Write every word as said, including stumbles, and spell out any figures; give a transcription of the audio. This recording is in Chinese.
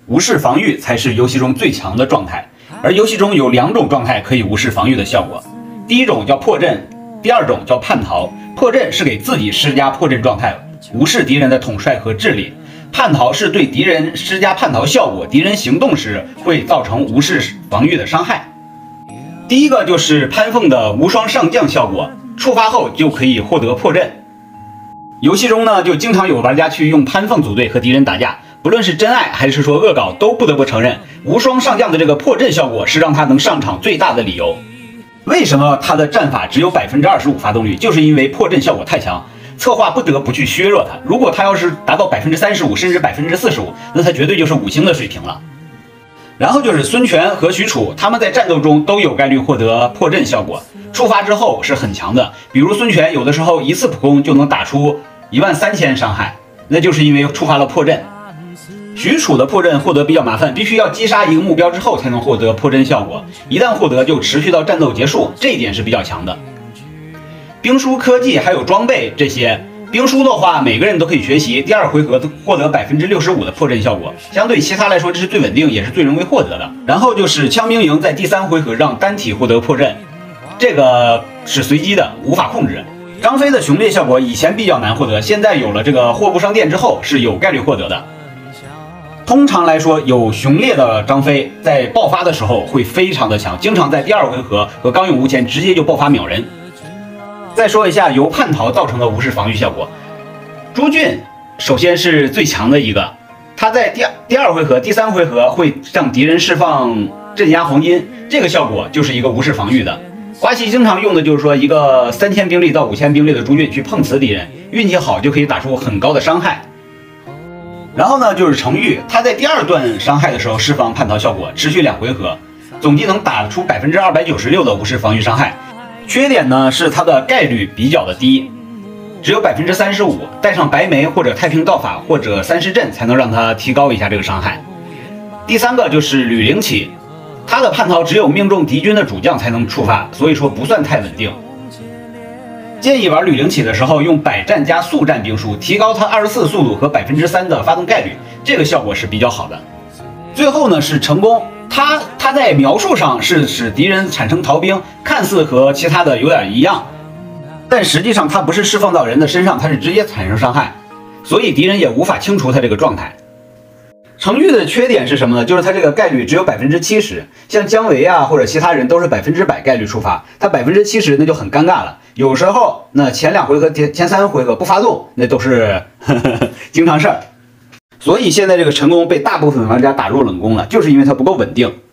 无视防御才是游戏中最强的状态。而游戏中有两种状态可以无视防御的效果，第一种叫破阵，第二种叫叛逃。破阵是给自己施加破阵状态，无视敌人的统帅和智力；叛逃是对敌人施加叛逃效果，敌人行动时会造成无视防御的伤害。第一个就是潘凤的无双上将效果，触发后就可以获得破阵。游戏中呢，就经常有玩家去用潘凤组队和敌人打架，不论是真爱还是说恶搞，都不得不承认无双上将的这个破阵效果是让他能上场最大的理由。为什么他的战法只有 百分之二十五 发动率？就是因为破阵效果太强，策划不得不去削弱它。如果他要是达到 百分之三十五 甚至 百分之四十五， 那他绝对就是五星的水平了。然后就是孙权和许褚，他们在战斗中都有概率获得破阵效果，触发之后是很强的。比如孙权有的时候一次普攻就能打出一万三千伤害，那就是因为触发了破阵。许褚的破阵获得比较麻烦，必须要击杀一个目标之后才能获得破阵效果，一旦获得就持续到战斗结束，这一点是比较强的。兵书科技还有装备这些，兵书的话每个人都可以学习，第二回合获得 百分之六十五 的破阵效果，相对其他来说这是最稳定也是最容易获得的。然后就是枪兵营在第三回合让单体获得破阵，这个是随机的，无法控制。张飞的雄烈效果以前比较难获得，现在有了这个货物商店之后是有概率获得的。通常来说，有雄烈的张飞在爆发的时候会非常的强，经常在第二回合和刚勇无前直接就爆发秒人。再说一下由叛逃造成的无视防御效果，朱俊首先是最强的一个，他在第二第二回合、第三回合会向敌人释放镇压黄金，这个效果就是一个无视防御的。花旗经常用的就是说一个三千兵力到五千兵力的朱俊去碰瓷敌人，运气好就可以打出很高的伤害。然后呢，就是程昱，他在第二段伤害的时候释放叛逃效果，持续两回合，总计能打出 百分之二百九十六 的无视防御伤害。缺点呢是它的概率比较的低，只有 百分之三十五， 带上白眉或者太平道法或者三十阵才能让它提高一下这个伤害。第三个就是吕灵起，他的叛逃只有命中敌军的主将才能触发，所以说不算太稳定。建议玩吕灵起的时候用百战加速战兵书，提高它二十四速度和 百分之三 的发动概率，这个效果是比较好的。最后呢是成功，他他在描述上是使敌人产生逃兵，看似和其他的有点一样，但实际上它不是释放到人的身上，它是直接产生伤害，所以敌人也无法清除它这个状态。程昱的缺点是什么呢？就是他这个概率只有 百分之七十， 像姜维啊或者其他人都是百分之百概率触发，他 百分之七十 那就很尴尬了。有时候那前两回合前前三回合不发动，那都是呵呵呵经常事儿。所以现在这个成功被大部分玩家打入冷宫了，就是因为它不够稳定。